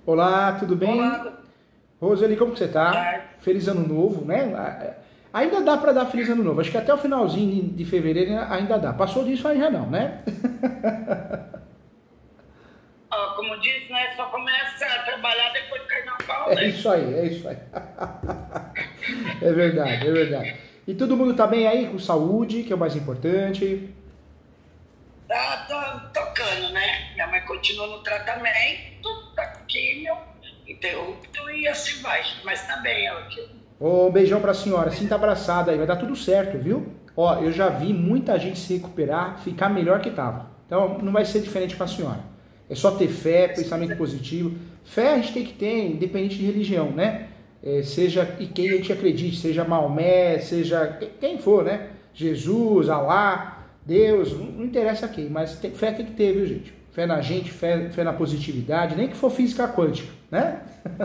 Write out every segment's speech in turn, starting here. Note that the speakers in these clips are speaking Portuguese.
Olá, tudo bem? Olá, Roseli, como que você boa tá? tarde. Feliz ano novo, né? Ainda dá para dar feliz ano novo. Acho que até o finalzinho de fevereiro ainda dá. Passou disso aí já não, né? Ó, como diz, né? Só começa a trabalhar depois do carnaval, É né? isso aí, é isso aí. É verdade, é verdade. E todo mundo tá bem aí, com saúde, que é o mais importante. Tá tocando, né? Minha mãe continua no tratamento, tá com químio, interrupto e assim vai. Mas tá bem ela aqui. Um beijão pra senhora, sinta abraçada aí, vai dar tudo certo, viu? Ó, eu já vi muita gente se recuperar, ficar melhor que tava. Então não vai ser diferente com a senhora. É só ter fé, pensamento positivo. Fé a gente tem que ter, independente de religião, né? Seja e quem a gente acredite, seja Maomé, seja quem for, né? Jesus, Alá, Deus, não interessa quem, mas fé tem que ter, viu, gente? Fé na gente, fé na positividade, nem que for física quântica, né?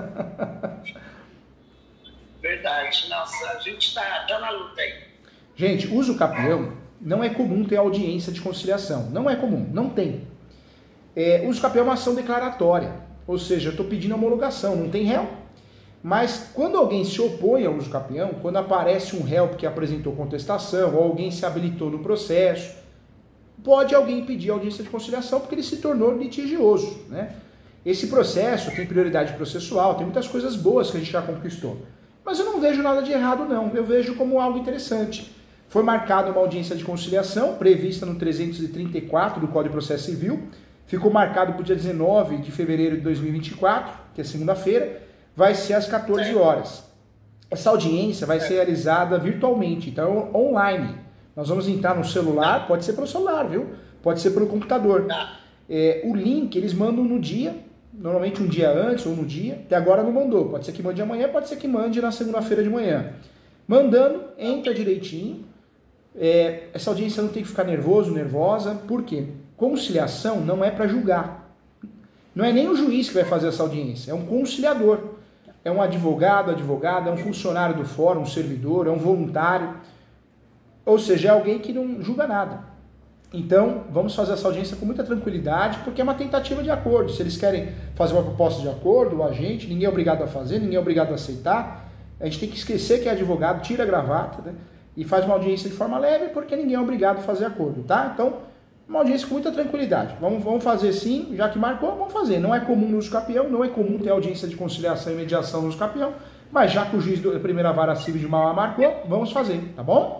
Verdade. Nossa, a gente tá na luta aí. Gente, uso capião não é comum ter audiência de conciliação. Não é comum, não tem. Uso capião é uma ação declaratória, ou seja, eu estou pedindo homologação, não tem réu. Mas quando alguém se opõe ao uso capião, quando aparece um réu que apresentou contestação, ou alguém se habilitou no processo, pode alguém pedir audiência de conciliação porque ele se tornou litigioso, né? Esse processo tem prioridade processual, tem muitas coisas boas que a gente já conquistou. Mas eu não vejo nada de errado, não. Eu vejo como algo interessante. Foi marcada uma audiência de conciliação, prevista no 334 do Código de Processo Civil. Ficou marcado para o dia 19 de fevereiro de 2024, que é segunda-feira. Vai ser às 14 horas. Essa audiência vai ser realizada virtualmente, então online. Nós vamos entrar no celular, pode ser pelo celular, viu? Pode ser pelo computador. O link eles mandam no dia, normalmente um dia antes ou no dia, até agora não mandou. Pode ser que mande amanhã, pode ser que mande na segunda-feira de manhã. Mandando, entra direitinho. Essa audiência não tem que ficar nervoso, nervosa. Por quê? Conciliação não é para julgar. Não é nem o juiz que vai fazer essa audiência, é um conciliador. É um advogado, advogada, é um funcionário do fórum, um servidor, é um voluntário. Ou seja, é alguém que não julga nada. Então, vamos fazer essa audiência com muita tranquilidade, porque é uma tentativa de acordo. Se eles querem fazer uma proposta de acordo, a gente, ninguém é obrigado a fazer, ninguém é obrigado a aceitar. A gente tem que esquecer que é advogado, tira a gravata, né? E faz uma audiência de forma leve, porque ninguém é obrigado a fazer acordo, tá? Então, uma audiência com muita tranquilidade. Vamos fazer sim, já que marcou, vamos fazer. Não é comum no uso capião, não é comum ter audiência de conciliação e mediação no uso capião, mas já que o juiz da primeira vara civil de Mauá marcou, vamos fazer, tá bom?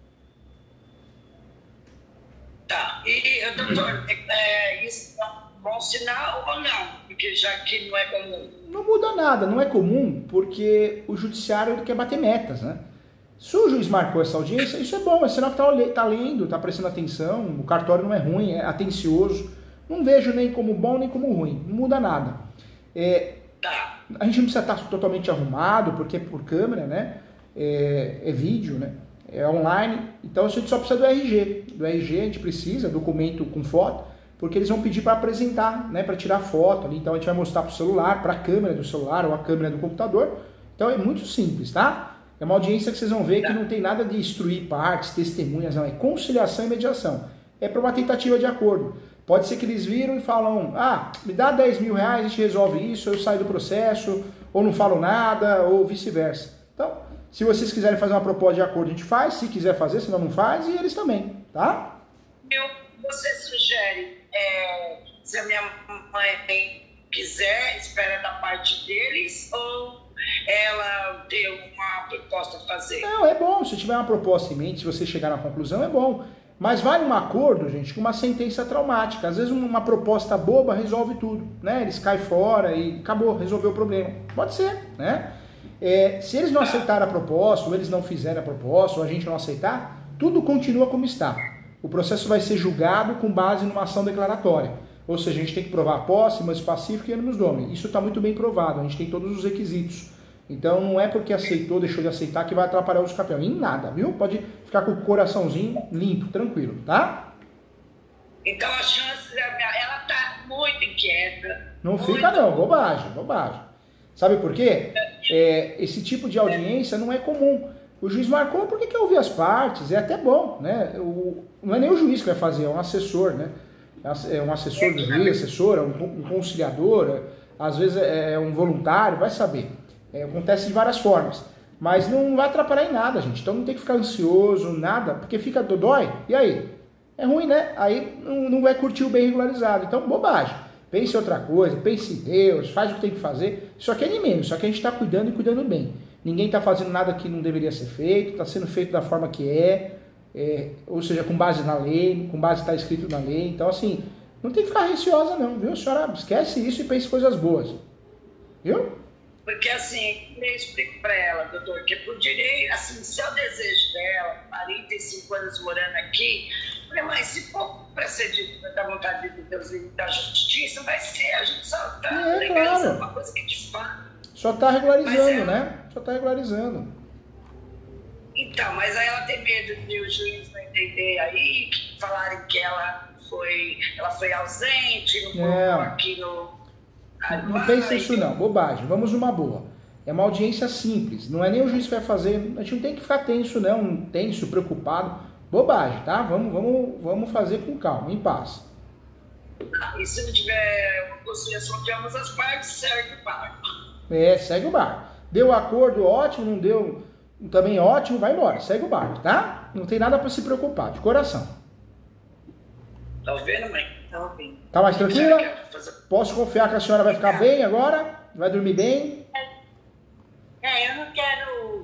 Tá. E, doutor, isso é um bom sinal ou não? Porque já que não é comum. Não muda nada, não é comum, porque o judiciário ele quer bater metas, né? Se o juiz marcou essa audiência, isso é bom, é sinal que está lendo, está prestando atenção, o cartório não é ruim, é atencioso. Não vejo nem como bom nem como ruim, não muda nada. A gente não precisa estar totalmente arrumado, porque é por câmera, né? É vídeo, né? É online, então a gente só precisa do RG. Do RG a gente precisa, documento com foto, porque eles vão pedir para apresentar, né? Para tirar foto ali, então a gente vai mostrar para o celular, para a câmera do celular ou a câmera do computador. Então é muito simples, tá? É uma audiência que vocês vão ver que não tem nada de instruir partes, testemunhas, não. É conciliação e mediação. É para uma tentativa de acordo. Pode ser que eles viram e falam, me dá 10 mil reais, a gente resolve isso, eu saio do processo, ou não falo nada, ou vice-versa. Então, se vocês quiserem fazer uma proposta de acordo, a gente faz. Se quiser fazer, senão não faz, e eles também, tá? Você sugere, se a minha mãe quiser, espera da parte deles, ou ela ter uma proposta a fazer? Não, é bom. Se tiver uma proposta em mente, se você chegar na conclusão, é bom. Mas vale um acordo, gente, com uma sentença traumática. Às vezes uma proposta boba resolve tudo, né? Eles caem fora e acabou, resolveu o problema. Pode ser, né? Se eles não aceitarem a proposta, ou eles não fizerem a proposta, ou a gente não aceitar, tudo continua como está. O processo vai ser julgado com base numa ação declaratória. Ou seja, a gente tem que provar a posse, mas pacífico e animus domini. Isso está muito bem provado, a gente tem todos os requisitos. Então não é porque aceitou, deixou de aceitar que vai atrapalhar o uso capião. Em nada, viu? Pode ficar com o coraçãozinho limpo, tranquilo, tá? Então a chance, ela tá muito inquieta. Não fica não, bobagem. Sabe por quê? Esse tipo de audiência não é comum. O juiz marcou porque quer ouvir as partes, é até bom, né? Não é nem o juiz que vai fazer, é um assessor, né? É um assessor do juiz, assessora, um conciliador. às vezes é um voluntário, vai saber. Acontece de várias formas. Mas não vai atrapalhar em nada, gente. Então não tem que ficar ansioso, nada, porque fica dodói. E aí? É ruim, né? Aí não vai curtir o bem regularizado. Então, bobagem. Pense em outra coisa, pense em Deus, faz o que tem que fazer. Isso aqui é de menos, só que a gente está cuidando e cuidando bem. Ninguém está fazendo nada que não deveria ser feito, está sendo feito da forma que ou seja, com base na lei, com base está escrito na lei. Então, assim, não tem que ficar receosa não, viu? A senhora esquece isso e pense em coisas boas. Viu? Porque assim, eu explico para ela, doutor, que por direito, assim, se é o desejo dela, 45 anos morando aqui, eu falei, mas se for para ser da vontade de Deus e da justiça, vai ser, a gente só está legalizando uma coisa que de fato. Só está regularizando, né? Só está regularizando. Então, mas aí ela tem medo de o juiz não entender aí, que falarem que ela foi ausente, não colocou aqui no... Não pense isso não, bobagem, vamos numa boa. É uma audiência simples, não é nem o juiz que vai fazer, a gente não tem que ficar tenso não, tenso, preocupado, bobagem, tá? Vamos fazer com calma, em paz. E se não tiver uma conciliação de ambas as partes, segue o barco. Segue o barco. Deu acordo, ótimo, não deu, também ótimo, vai embora, segue o barco, tá? Não tem nada para se preocupar, de coração. Tá ouvindo, mãe? Tá ouvindo. Tá mais tranquila? Posso confiar que a senhora vai ficar bem agora? Vai dormir bem? Eu não quero,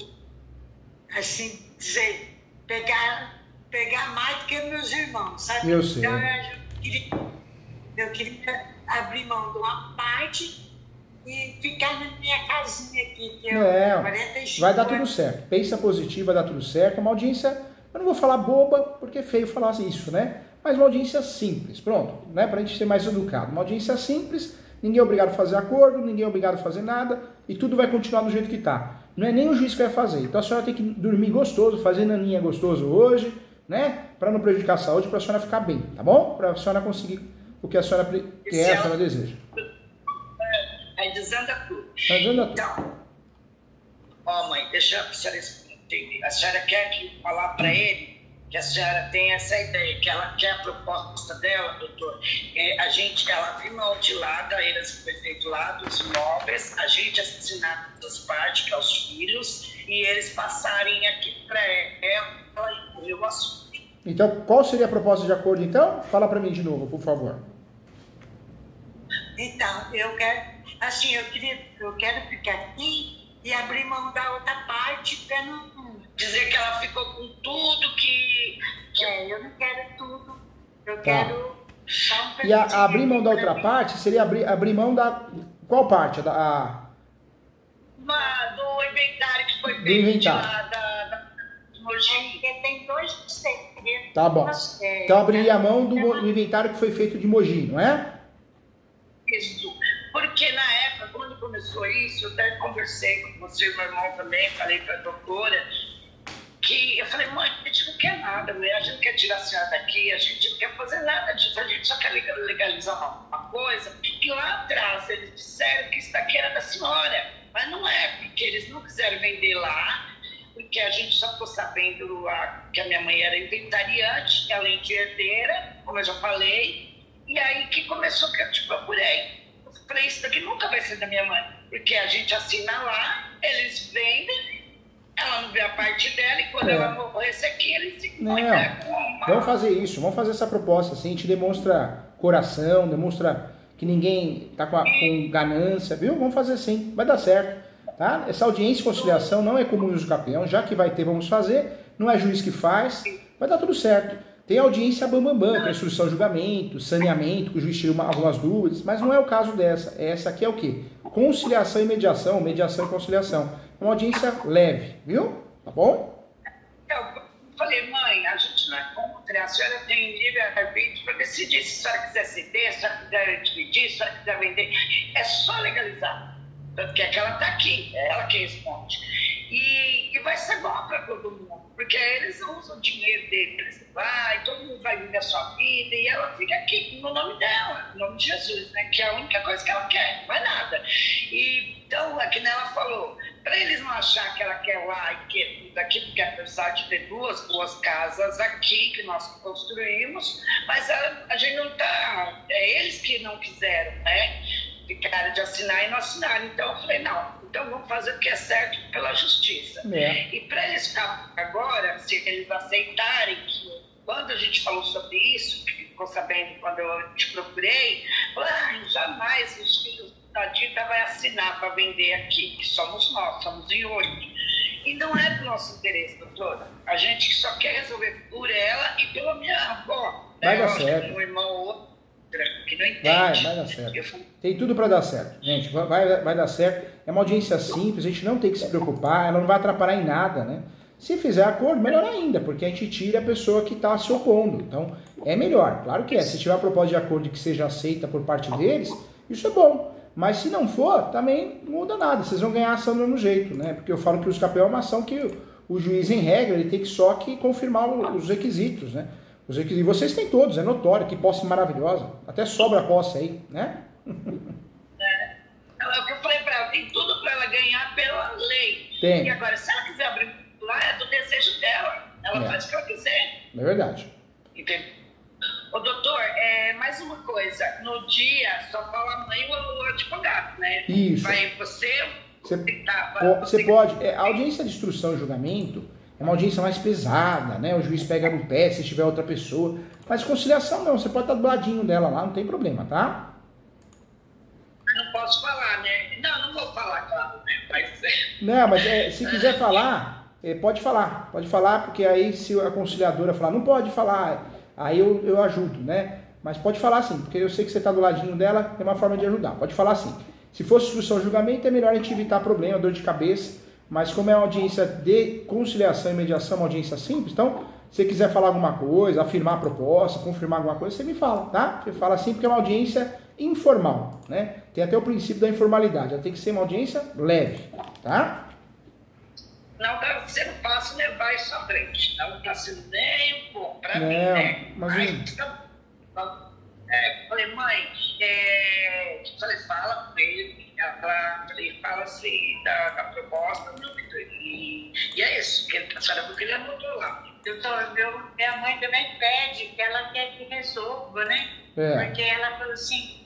assim dizer, pegar mais do que meus irmãos, sabe? Eu sei. Então eu queria abrir mão de uma parte e ficar na minha casinha aqui, que eu 45 vai dar tudo certo. Pensa positivo, vai dar tudo certo. É uma audiência, eu não vou falar boba, porque é feio falar isso, né? Mas uma audiência simples, pronto, né? Pra gente ser mais educado. Uma audiência simples, ninguém é obrigado a fazer acordo, ninguém é obrigado a fazer nada, e tudo vai continuar do jeito que tá. Não é nem o juiz que vai fazer. Então a senhora tem que dormir gostoso, fazer naninha gostoso hoje, né? Pra não prejudicar a saúde, pra senhora ficar bem, tá bom? Pra senhora conseguir o que a senhora quer, a senhora deseja. Aí desanda tudo. Desanda tudo. Então, mãe, deixa a senhora entender. A senhora quer falar pra ele que a senhora tem essa ideia, que ela quer a proposta dela, doutor. Ela abriu mão de lá, da herança foi feito lá, dos imóveis, a gente assinar as partes, que é os filhos, e eles passarem aqui para ela e o assunto. Então, qual seria a proposta de acordo, então? Fala para mim de novo, por favor. Então, eu quero ficar aqui e abrir mão da outra parte para não... Dizer que ela ficou com tudo que... eu não quero tudo. Eu quero só um pedacinho. E abrir mão da outra parte seria abrir mão da... Qual parte? Do inventário que foi feito da Mogi. Porque tem 2 terrenos. Tá bom. Então abriria a mão do inventário que foi feito de Mogi, não é? Isso. Porque na época, quando começou isso, eu até conversei com você, meu irmão também, falei para a doutora, que eu falei, mãe, a gente não quer nada, a gente não quer tirar a senhora daqui, a gente não quer fazer nada disso, a gente só quer legalizar uma coisa, que lá atrás eles disseram que isso daqui era da senhora, mas não é, porque eles não quiseram vender lá, porque a gente só ficou sabendo que a minha mãe era inventariante, além de herdeira, como eu já falei, e aí que começou que eu te procurei. Eu falei, isso daqui nunca vai ser da minha mãe, porque a gente assina lá, eles vendem, ela não vê a parte dela, e quando ela morresse aqui, eles se Vamos fazer isso, vamos fazer essa proposta, assim, a gente demonstra coração, demonstra que ninguém tá com ganância, viu? Vamos fazer assim, vai dar certo, tá? Essa audiência e conciliação não é comum no uso campeão, já que vai ter, vamos fazer, não é juiz que faz, vai dar tudo certo. Tem audiência bambambam, tem instrução, julgamento, saneamento, que o juiz tira algumas dúvidas, mas não é o caso dessa. Essa aqui é o quê? Conciliação e mediação, mediação e conciliação. É uma audiência leve, viu? Tá bom? Eu falei, mãe, a gente não é contra, a senhora tem livre-arbítrio para decidir se a senhora quiser ceder, se a senhora quiser dividir, se a senhora quiser vender, é só legalizar. Tanto que ela está aqui, é ela que responde. E vai ser bom para todo mundo, porque eles usam o dinheiro deles, todo mundo vai viver a sua vida e ela fica aqui no nome dela, no nome de Jesus, né? Que é a única coisa que ela quer, não é nada. E, então, é que nem ela falou, para eles não achar que ela quer lá e quer tudo aqui, porque apesar de ter duas casas aqui que nós construímos, mas a gente não está, é eles que não quiseram, né? ficaram de assinar e não assinaram. Então eu falei, não, então vamos fazer o que é certo pela justiça. E para eles ficarem agora, se eles aceitarem que quando a gente falou sobre isso, que ficou sabendo quando eu te procurei, falaram, jamais os filhos da Dita vai assinar para vender aqui, que somos nós, somos em 8. E não é do nosso interesse, doutora. A gente só quer resolver por ela e pela minha avó. Vai dar certo. Um irmão ou outro que não entende. Vai dar certo. Tem tudo para dar certo. Gente, vai dar certo. É uma audiência simples, a gente não tem que se preocupar, ela não vai atrapalhar em nada, né? Se fizer acordo, melhor ainda, porque a gente tira a pessoa que está se opondo. Então, é melhor. Claro que é. Se tiver a proposta de acordo que seja aceita por parte deles, isso é bom. Mas se não for, também não muda nada. Vocês vão ganhar a ação do mesmo jeito, né? Porque eu falo que o uso capião é uma ação que o juiz, em regra, ele tem que só que confirmar os requisitos, né? Os requisitos. E vocês têm todos, é notório, que posse maravilhosa. Até sobra a posse aí, né? É o que eu falei para ela, tem tudo para ela ganhar pela lei. Tem. E agora, se ela quiser abrir lá, é do desejo dela. Ela faz o que ela quiser. É verdade. Entendeu? Ô, doutor, mais uma coisa. No dia, só fala a mãe ou o advogado, né? Isso. Vai você pode. A audiência de instrução e julgamento é uma audiência mais pesada, né? O juiz pega no pé se tiver outra pessoa. Mas conciliação não, você pode estar do ladinho dela lá, não tem problema, tá? Não posso falar, né? Não vou falar, claro, né? Não, mas se quiser falar, pode falar. Pode falar, porque aí se a conciliadora falar, não pode falar, aí eu ajudo, né? Mas pode falar sim, porque eu sei que você está do ladinho dela, é uma forma de ajudar. Pode falar sim. Se fosse instrução e julgamento, é melhor a gente evitar problema, dor de cabeça. Mas como é uma audiência de conciliação e mediação, uma audiência simples, então, se você quiser falar alguma coisa, afirmar a proposta, confirmar alguma coisa, você me fala, tá? Você fala assim, porque é uma audiência informal, né? Tem até o princípio da informalidade, ela tem que ser uma audiência leve, tá? Não tá sendo fácil levar isso à frente, não tá sendo nem um pouco, pra mim, né? Mas falei, mãe, falei, fala com ele, falei, fala assim da proposta, e é isso, que a senhora viu que ele anotou lá. Doutor, minha mãe também pede que ela quer que resolva, né? Porque ela falou assim,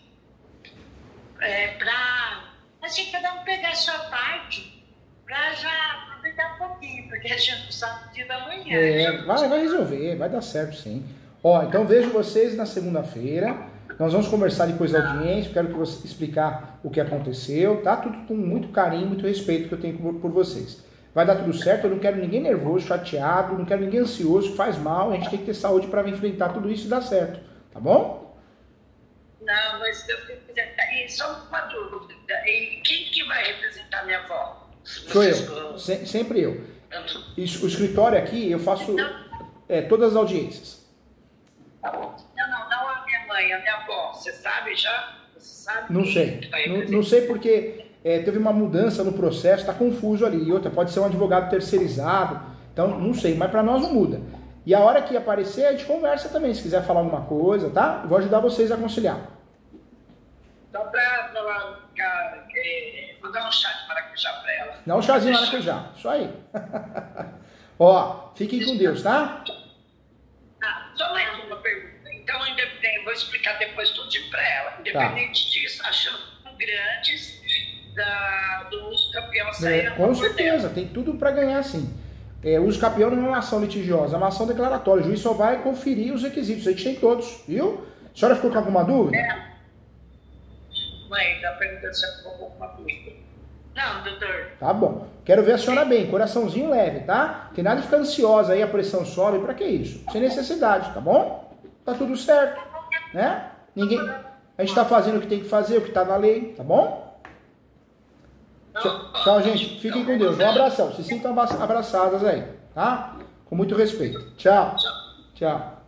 assim, cada um pegar a sua parte, pra já aproveitar um pouquinho, porque a gente não sabe o dia da manhã. Vai resolver, vai dar certo sim. Ó, então vejo vocês na segunda-feira. Nós vamos conversar depois da audiência. Quero que você explicar o que aconteceu, tá? Tudo com muito carinho, muito respeito que eu tenho por vocês. Vai dar tudo certo, eu não quero ninguém nervoso, chateado, não quero ninguém ansioso, faz mal, a gente tem que ter saúde para enfrentar tudo isso e dar certo, tá bom? Não, mas se Deus quiser, e só uma dúvida, e quem que vai representar minha avó? Sou eu, sempre eu. O escritório aqui, eu faço todas as audiências. Não a minha mãe, a minha avó, você sabe já? Você sabe? Não sei, não sei porque teve uma mudança no processo, está confuso ali, e outra, pode ser um advogado terceirizado, então não sei, mas para nós não muda. E a hora que aparecer, a gente conversa também, se quiser falar alguma coisa, tá? Eu vou ajudar vocês a conciliar. Só para vou dar um chá de maracujá para ela. Dá um chazinho de maracujá, isso aí. Ó, fiquem com Deus, tá? Só mais uma pergunta. Então, vou explicar depois tudo para ela. Independente disso, achando grandes do uso campeão sair. Com certeza, tem tudo para ganhar sim. O uso campeão não é uma ação litigiosa, é uma ação declaratória. O juiz só vai conferir os requisitos. A gente tem todos, viu? A senhora ficou com alguma dúvida? Mãe, está perguntando se eu ficou com alguma dúvida. Não, doutor. Tá bom. Quero ver a senhora bem, coraçãozinho leve, tá? Tem nada de ficar ansiosa aí, a pressão sobe, pra que isso? Sem necessidade, tá bom? Tá tudo certo, né? A gente tá fazendo o que tem que fazer, o que tá na lei, tá bom? Tchau, gente. Fiquem com Deus. Um abração. Se sintam abraçadas aí, tá? Com muito respeito. Tchau. Tchau.